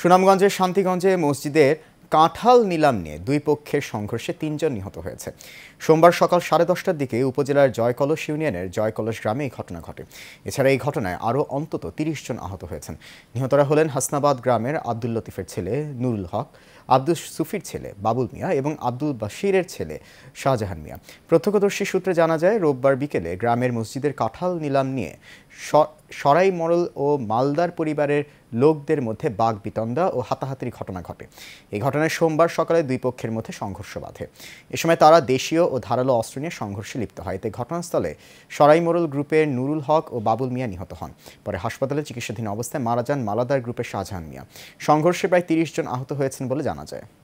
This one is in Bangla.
সুনামগঞ্জের শান্তিগঞ্জে মসজিদের কাঁঠাল নিলাম নিয়ে দুই পক্ষের সংঘর্ষে ৩ জন নিহত হয়েছে। সোমবার সকাল 10:30টার দিকে উপজেলার জয়কলস ইউনিয়নের জয়কলস গ্রামে এই ঘটনা ঘটে। এছাড়া এই ঘটনায় আরও অন্তত ৩০ জন আহত হয়েছেন। নিহতরা হলেন হাসনাবাদ গ্রামের আব্দুল লতিফের ছেলে নুরুল হক, আব্দুল সুফির ছেলে বাবুল মিয়া এবং আব্দুল বাশিরের ছেলে শাহজাহান মিয়া। প্রত্যক্ষদর্শী সূত্রে জানা যায়, রোববার বিকেলে গ্রামের মসজিদের কাঁঠাল নিলাম নিয়ে সরাই মরল ও মালদার পরিবারের লোকদের মধ্যে বাগবিতণ্ডা ও হাতাহাতির ঘটনা ঘটে। এই ঘটনায় সোমবার সকালে দুই পক্ষের মধ্যে সংঘর্ষ বাধে। এ সময় তারা দেশীয় ও ধারালো অস্ত্র নিয়ে সংঘর্ষে লিপ্ত হয়। এতে ঘটনাস্থলে সরাই মরল গ্রুপের নুরুল হক ও বাবুল মিয়া নিহত হন। পরে হাসপাতালে চিকিৎসাধীন অবস্থায় মারা যান মালাদার গ্রুপের শাহজাহান মিয়া। সংঘর্ষে প্রায় ৩০ জন আহত হয়েছেন বলে জানা যায়।